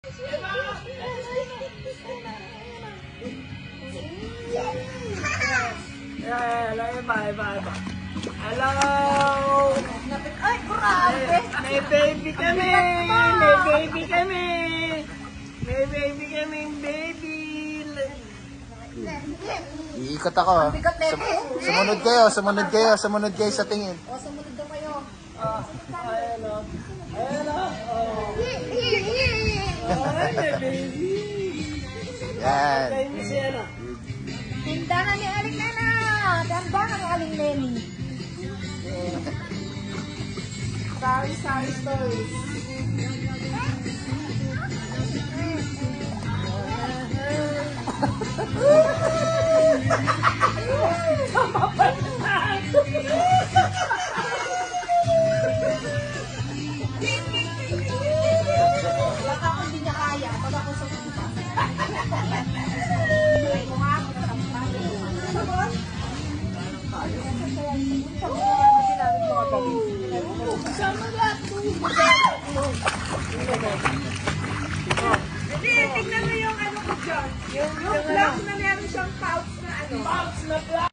Hello! Ay, grabe! May baby kami! May baby kami! May baby kami, baby! Iikot ako. Sumunod kayo sa tingin. O, sumunod na kayo. Ayan o. Ayan o. Ay, may baby! Yan. Kayo mo siya na. Tindahan ni Aling Nena! Tindahan ni Aling Neni. Sorry stories. Wala ka kung di niya kaya. Pag ako sa punta. Ay, kung ako sa punta. Sama lahat. Hindi, tignan mo yung ano ko dyan. Yung block na meron siyang pouch na ano. Pouch na black.